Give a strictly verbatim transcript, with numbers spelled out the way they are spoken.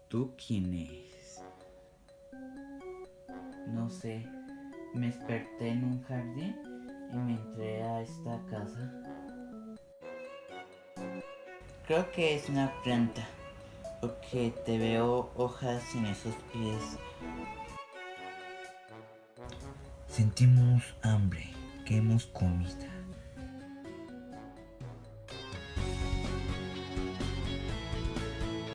¿Tú quién eres? No sé, me desperté en un jardín y me entré a esta casa. Creo que es una planta, porque te veo hojas en esos pies. Sentimos hambre, queremos comida.